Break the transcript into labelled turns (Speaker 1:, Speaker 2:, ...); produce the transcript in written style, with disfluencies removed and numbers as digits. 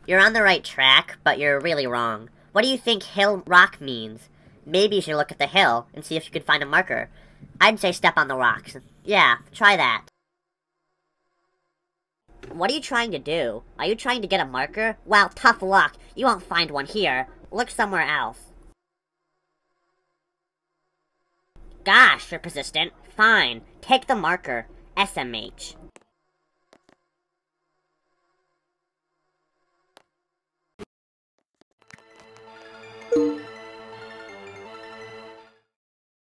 Speaker 1: You're on the right track, but you're really wrong. What do you think hill rock means? Maybe you should look at the hill and see if you can find a marker. I'd say step on the rocks. Yeah, try that. What are you trying to do? Are you trying to get a marker? Well, tough luck. You won't find one here. Look somewhere else. Gosh, you're persistent. Fine. Take the marker. SMH.